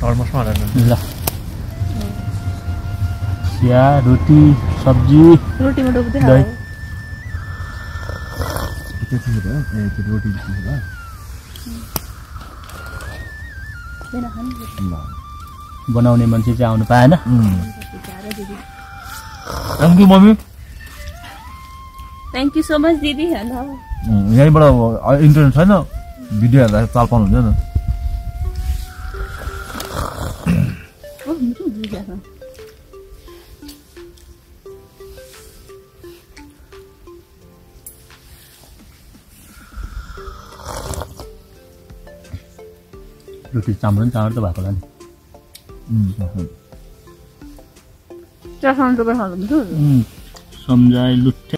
Almost हालेन ल चिया रोटी सब्जी रोटीमा डुब्दै दही त्यति हो ए त्यो रोटी दिनु ल देन खानु ल बनाउने मान्छे चाहिँ आउनु पाएन thank you mummy thank you so much दिदी हैन यहीँबाट इन्टरनेट छैन भिडियो हेर्दा चाल पाउनुहुन्छ नि ओ मिठो दिदी छ रोटी चाम्रो त भएको होला नि चाखान त खानु मिठो सम्झाइ लुट्टे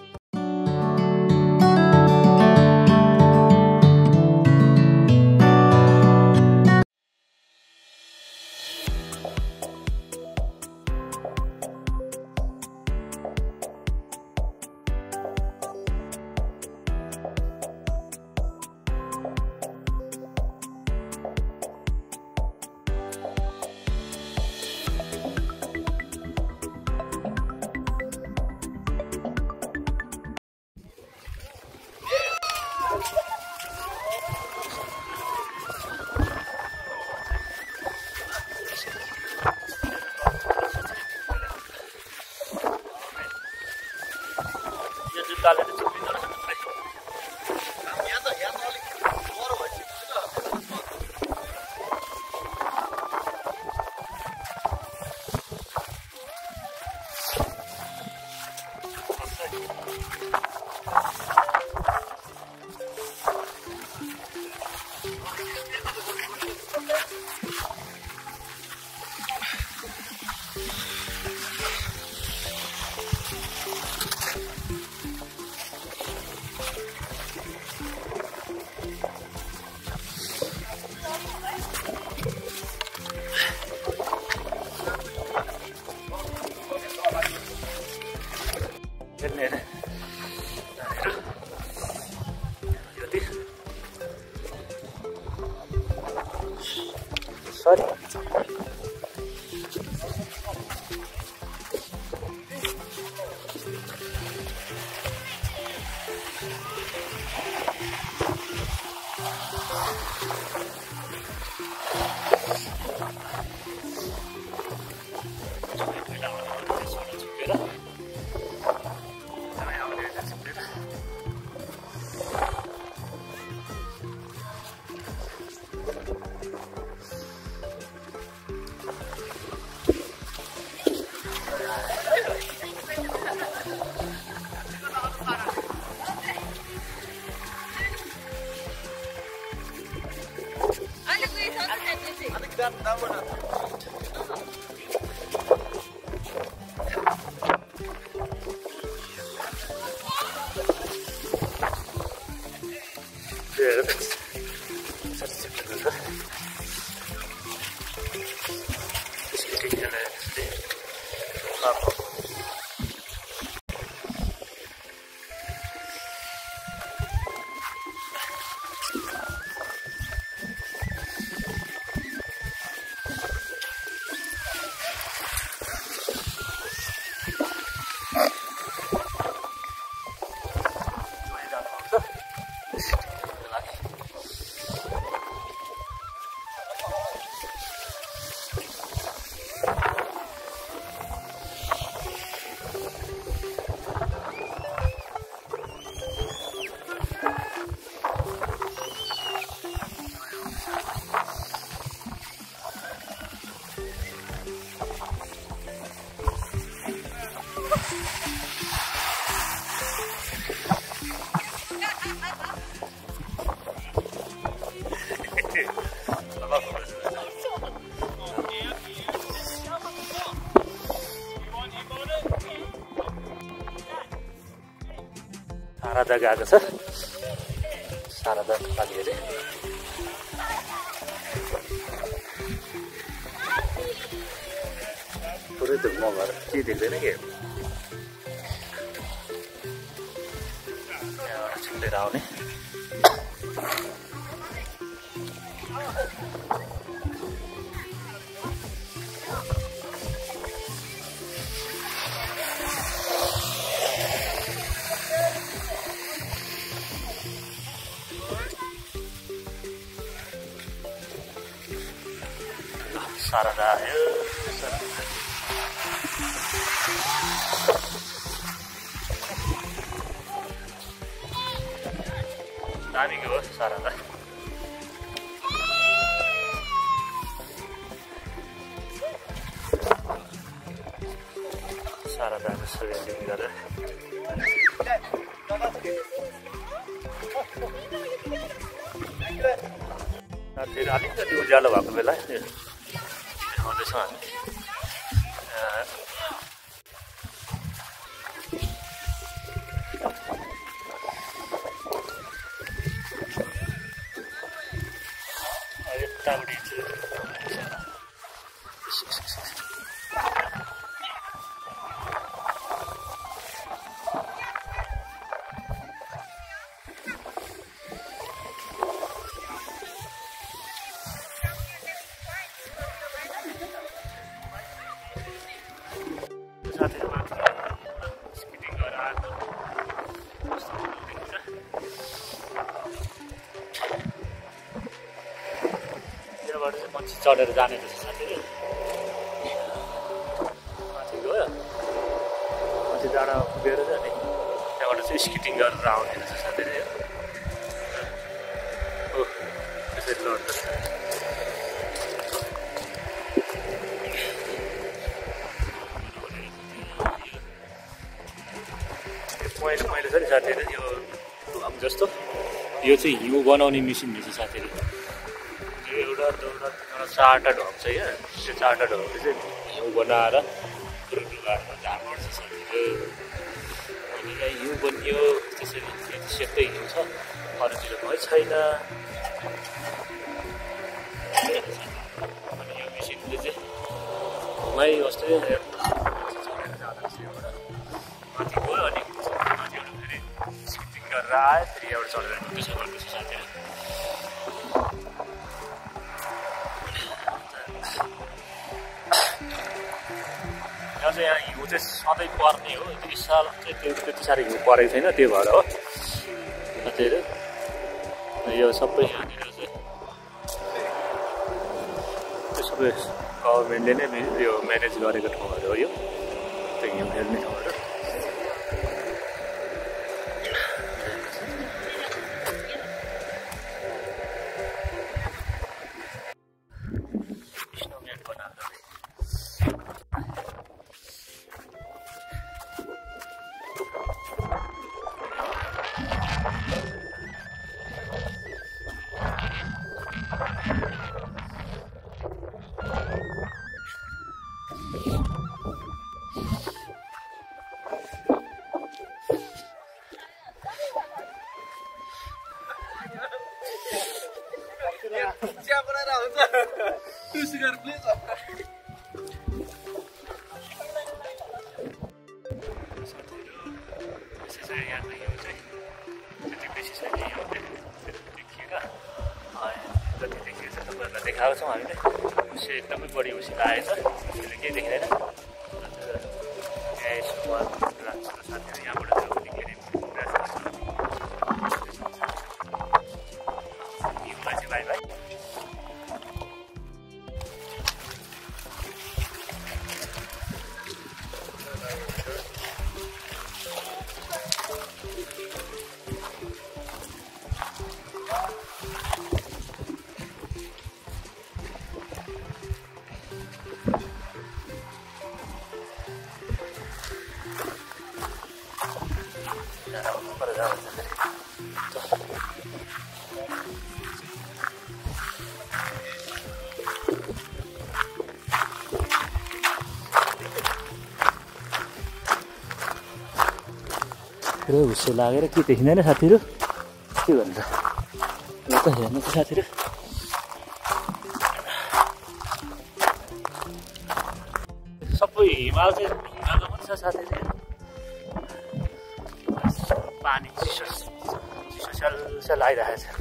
Sorry. सारा जग्गा आएको छ सारा जग्गा पानी हेरे पुरै धुम्म भएर के देख्दैन के छुटेर आउने शारदा आयो दामीको हो शारदा शारदाको सजेसन गरेर फेरि अलिकति उज्यालो भएको बेला देखाउँदैछौँ हामी यतापट्टि मान्छे चढेर जाने रहेछ साथीहरू माथि गयो माथि डाँडा पुगेर जाने त्यहाँबाट चाहिँ स्किटिङ गरेर आउने रहेछ साथीहरू हो त्यसरी लड्छ मैले छ नि साथीहरू यो ढुङ्गा जस्तो यो चाहिँ हिउँ बनाउने मेसिन रहेछ साथीहरू एउटा चारवटा ढोक छ क्या त्यो चारवटा ढोकले चाहिँ हिउँ बनाएर ढुङ्गाहरूमा झार्नुपर्छ साथीहरू अनि यहाँ हिउँ बनियो त्यसरी सेतै हिउँ छ अरूतिर भइ छैन अनि यो मेसिनले चाहिँ घुमाइ अस्ति चढेर जाँदो रहेछ एउटा माथि गयो अनि माथिबाट फेरि स्किटिङ गरेर आयो फेरि एउटा चढेर त्यसो गर्दैछ साथीहरू यहाँ हिउँ चाहिँ सधैँ पर्ने हो यस साल चाहिँ त्यो त्यति साह्रो हिउँ परेको छैन त्यो भएर हो साथीहरू यो सबै यहाँनिर चाहिँ त्यो सबै गभर्मेन्टले नै यो म्यानेज गरेको ठाउँहरू हो यो त्यो हिउँ खेल्ने ठाउँहरू देखाएको छौँ हामीले उसी एकदमै बढी उसी लागेछ त्यसले केही देखिँदैन यहाँ यसो लाग्छ साथीहरू यहाँबाट निक्लिने हिउँलाई चाहिँ भाइ भाइ पुरै हुस्से लागेर के देखिँदैन साथीहरू के भन्छ ल त हेर्नु त साथीहरू सबै हिमाल चाहिँ ढुङ्गाको पनि छ साथीहरू पानी चिसो चिसो लागिरहेको छ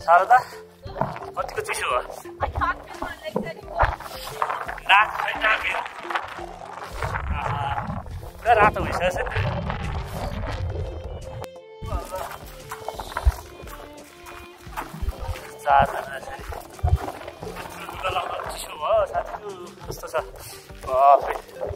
शारदा कतिको चिसो हो नाक खै नाक पुरा रातो भइसकेको छ नि चारजना यसरी लुगा लाउन चिसो भयो साथीहरू कस्तो छ बाफरे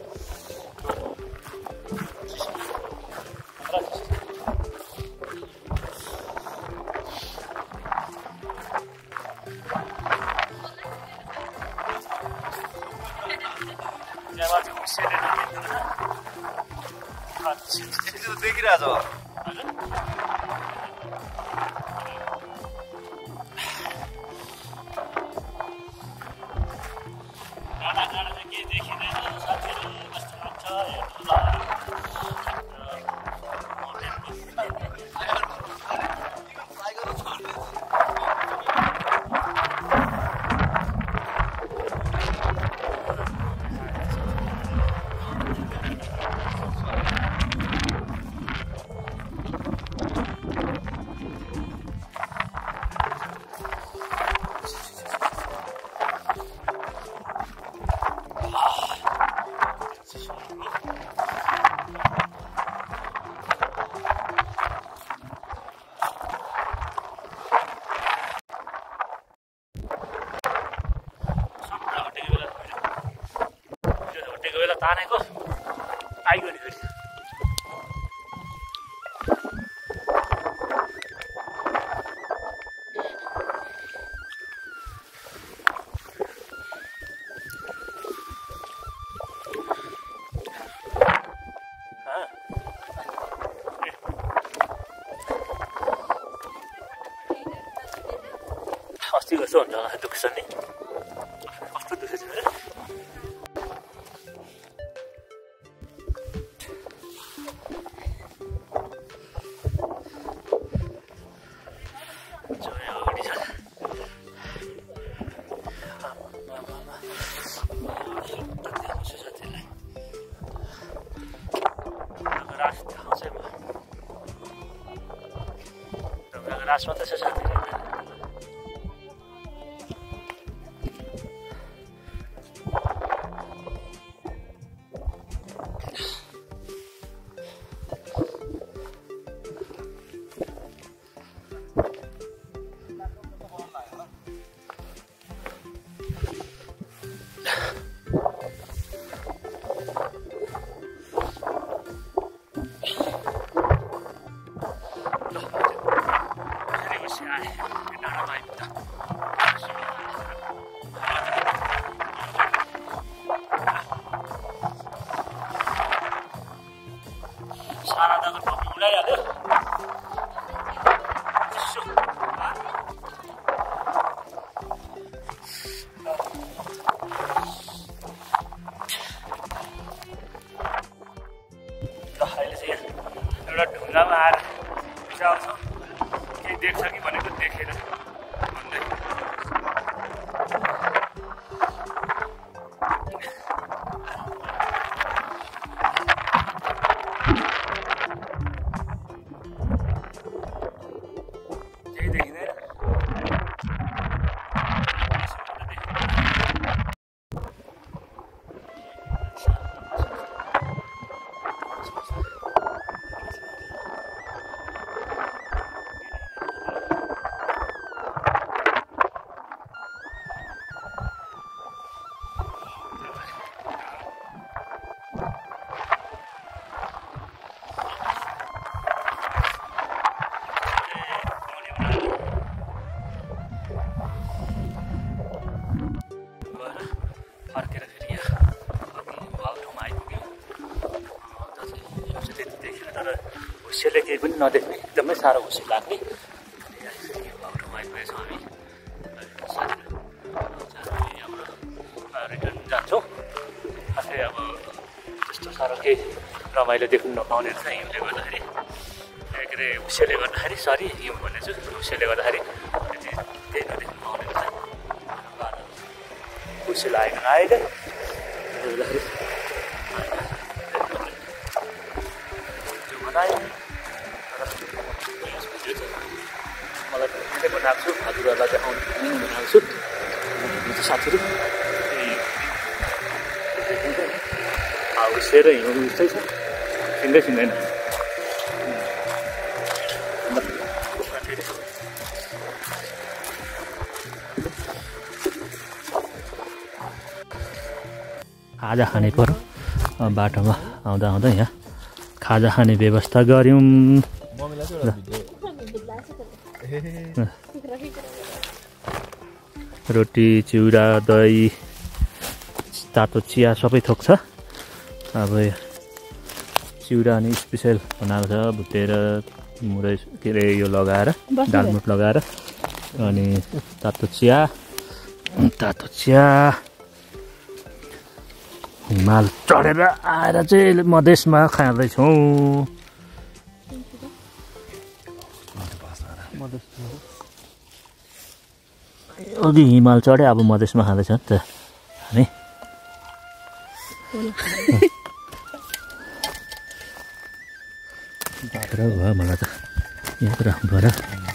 देखिरहेको छ तानेको आइगयो नि फेरि अस्ति कस्तो हुन्छ होला दुख्छ नि कस्तो दुखेछ अरे रास मात्रै छ साथीहरू शारदाको टोपी उडाइहाल्यो अहिले चाहिँ एउटा ढुङ्गामा आएर बिचाउँछौँ केही देख्छ कि भनेको देखेन भन्दै फर्केर फेरि यहाँ भाउ ठाउँमा आइपुग्यो त्यति देखेर तर हुस्सेले केही पनि नदेख्ने एकदमै साह्रो हुस्से लाग्ने भाउ ठाउँमा आइपुगेछौँ हामी यहाँबाट रिटर्न जान्छौँ आफै अब त्यस्तो साह्रो केही रमाइलो देख्नु नपाउने रहेछ हिउँले गर्दाखेरि के अरे हुस्सेले गर्दाखेरि सरी हिउँ भनेछु हुस्सेले गर्दाखेरि त्यति केही नदेख्नु पाउने रहेछ खुसी लागेको आएकै बनायो मलाई बनाएको छु हजुरहरूलाई चाहिँ आउनु बनाएको छु साथीहरू सेर हिउँ जस्तै छ छिन्दै छिन्दैन खाजा खाने पर्यो बाटोमा आउँदा आउँदा यहाँ खाजा खाने व्यवस्था गऱ्यौँ रोटी चिउरा दही तातो चिया सबै थोक छ अब चिउरा अनि स्पेसल बनाएको छ भुटेर मुरै के अरे यो लगाएर दालमुट लगाएर अनि तातो चिया हिमाल चढेर आएर चाहिँ मधेसमा खाँदैछौँ अघि हिमाल चढे अब मधेसमा खाँदैछ नि त हामी भयो मलाई त यहाँ त राख्नु पर्यो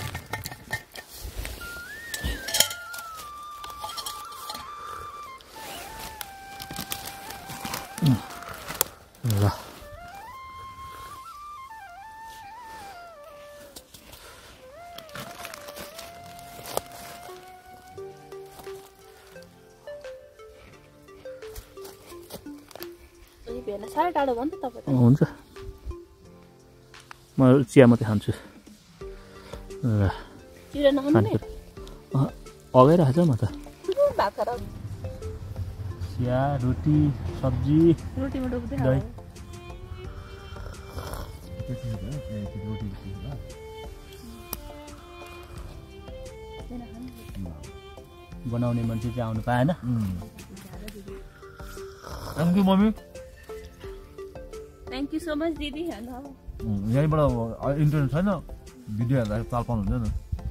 ल हुन्छ म चिया मात्रै खान्छु अगाइ राखेछ म त चिया रोटी सब्जी दही बनाउने मान्छे चाहिँ आउनु पाएन thank you mummy thank you so much दिदी यहीँबाट इन्टरनेट छैन भिडियो हेर्दा चाल पाउनु हुँदैन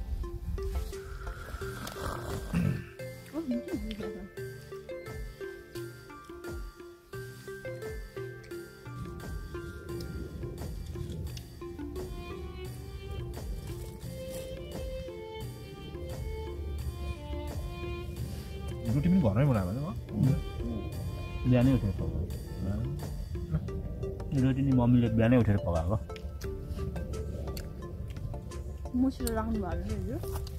रोटी पनि घरमै बनाएको बिहानै उठेर पकाएको रोटी नि मम्मीले बिहानै उठेर पकाएको मुसुरो राख्नु भएको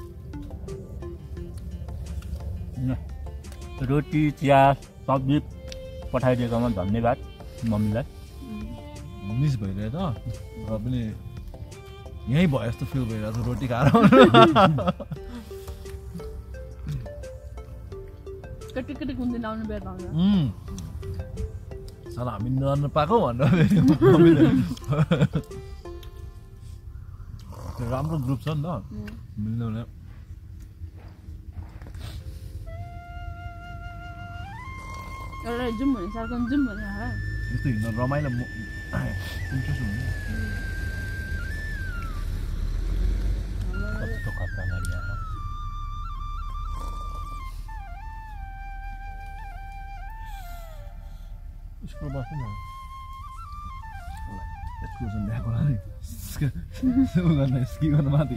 रोटी चिया सब्जी पठाइदिएकोमा धन्यवाद मम्मीलाई मिस भइरहेछ र पनि यहीँ भयो जस्तो फिल भइरहेछ रोटी खाएर कति कुन आउनु बेर पाउँछ साला हामी नर्न पाएको भनेर राम्रो ग्रुप छ नि त मिल्ने भने एउटा जाउँ भने सार्कन जाउँ भने यस्तो हिँड्न रमाइलो इन्ट्रेस्ट हुन्छ कस्तो खतरा गाडी आएर स्कुल बस्नु न एक्सक्लुजन ल्याएको गर्न स्की गर्न माथि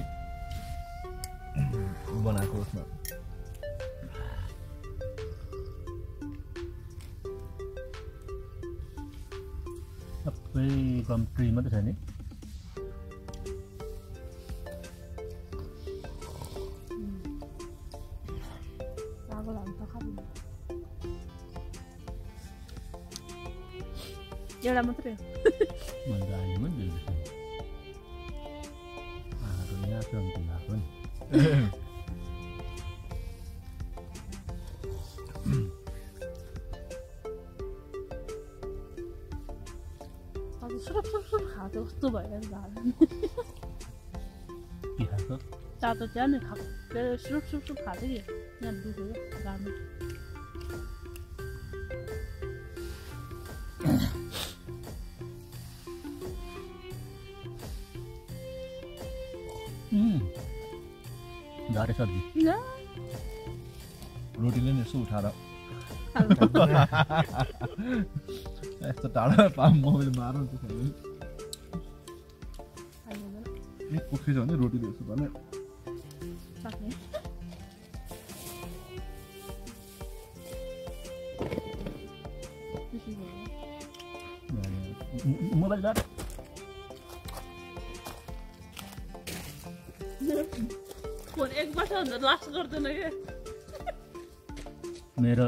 बनाएको उसमा सबै गम ट्री मात्रै छ नि एउटा मात्रै खाएको कस्तो भयो तातो चिया नि खाएको सुप खाएको कि यहाँ दुखेर गाड्नु झरे सब्जी रोटीले नि यसो उठाएर यस्तो टाढा मैले मार्नु पोखरी छ भने रोटी दिएछु भने मोबाइल धर फोन एक वर्ष भन्दा लास्ट गर्दैन के मेरो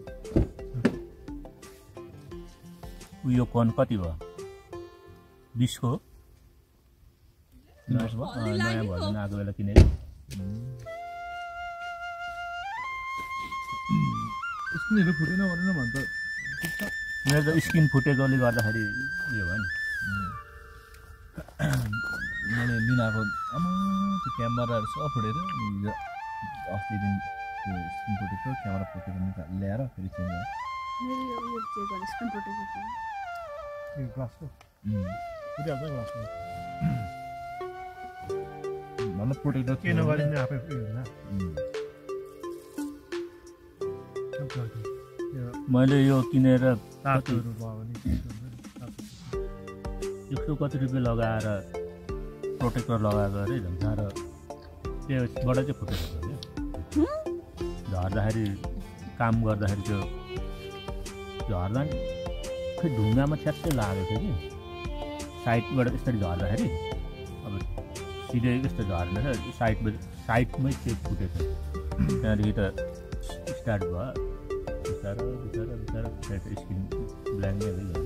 उयो फोन कति भयो 20 को नयाँ भर्जन आएको बेला किनेको स्क्रिनहरु फुटेन भनेर भन्छ मेरो त स्क्रिन फुटेकोले गर्दाखेरि उयो भयो नि मैले लिनाको त्यो क्यामेराहरु सब फुटेर हिजो अस्ति दिन त्यो स्क्रिन फुटेको क्यामेरा फुटेको ल्याएर फेरि चेन्ज गर्यो मेरो यो चेक गर्ने स्क्रिन प्रोटेक्सन यो ग्लासको फुटिहाल्छ ग्लासको भन्नु प्रोटेक्टर के नगरिने आफै उयो होला मैले यो किनेर तातोहरु भयो भने 100 कति रुपियाँ लगाएर प्रोटेक्टर लगाएको अरे झन् साह्रो त्यसबाट चाहिँ फुटेको थियो झर्दाखेरि काम गर्दाखेरि त्यो झर्दा खै ढुङ्गामा छ्याप्पै लागेको थियो कि साइडबाट यसरी झर्दाखेरि अब सिधै यस्तो झर्ने साइडमै त्यो फुटेको त्यहाँदेखि त स्टार्ट भयो बिस्तारो स्क्रिन ब्ल्याङ्कै भइगयो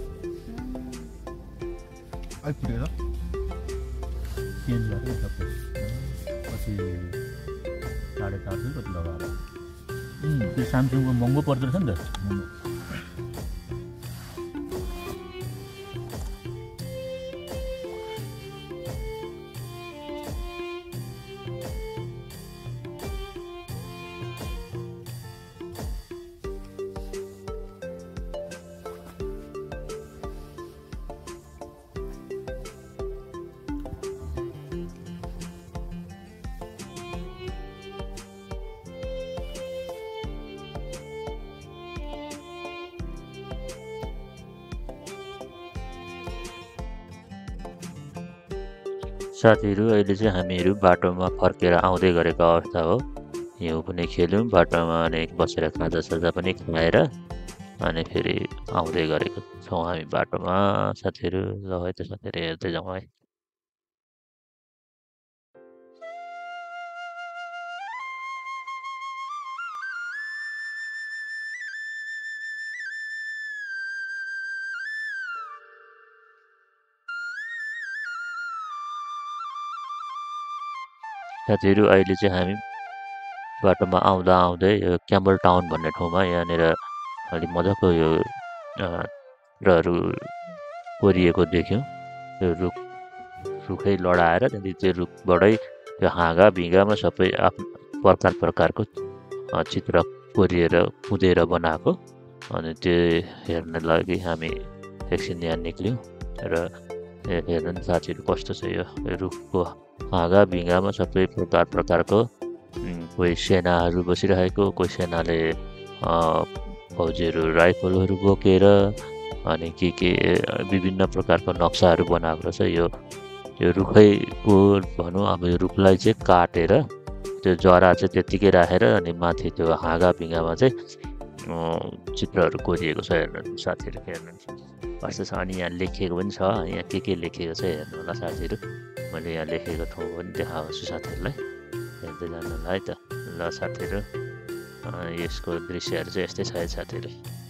आइपुगेर चेन्ज गरेँ सबै पछि 450 कति लगाएर त्यो स्यामसङको महँगो पर्दो रहेछ नि त साथीहरू अहिले चाहिँ हामीहरू बाटोमा फर्केर आउँदै गरेको अवस्था हो हिउँ पनि खेल्यौँ बाटोमा अनि बसेर खाजासाजा पनि खाएर अनि फेरि आउँदै गरेको छौँ हामी बाटोमा साथीहरू ल है त साथीहरू हेर्दै जाउँ है साथीहरू अहिले चाहिँ हामी बाटोमा आउँदा आउँदै यो क्याम्बल टाउन भन्ने ठाउँमा यहाँनिर अलि मजाको यो चित्रहरू कोरिएको देख्यौँ त्यो रुखै लडाएर त्यहाँदेखि त्यो रुखबाटै त्यो हाँगा भिँगामा सबै प्रकारको चित्र कोरिएर कुदेर बनाएको अनि त्यो हेर्न लागि हामी एकछिन यहाँ निक्ल्यौँ र हेर्नु नि साथीहरू कस्तो छ यो रुखको हाँगा भिँगामा सबै प्रकारको कोही सेनाहरू बसिरहेको कोही सेनाले फौजीहरू राइफलहरू बोकेर अनि के विभिन्न प्रकारको नक्साहरू बनाएको रहेछ यो रुखैको भनौँ अब यो रुखलाई चाहिँ काटेर त्यो जरा चाहिँ त्यत्तिकै राखेर अनि माथि त्यो हाँगा भिँगामा चाहिँ चित्रहरू कोरिएको छ हेर्नु साथीहरू हेर्नु कस्तो छ अनि यहाँ लेखिएको पनि छ यहाँ के लेखिएको छ हेर्नु होला साथीहरू मैले यहाँ लेखेको ठाउँ पनि देखाउँछु साथीहरूलाई हेर्दै जानु होला है त ल साथीहरू यसको दृश्यहरू चाहिँ यस्तै छ है साथीहरू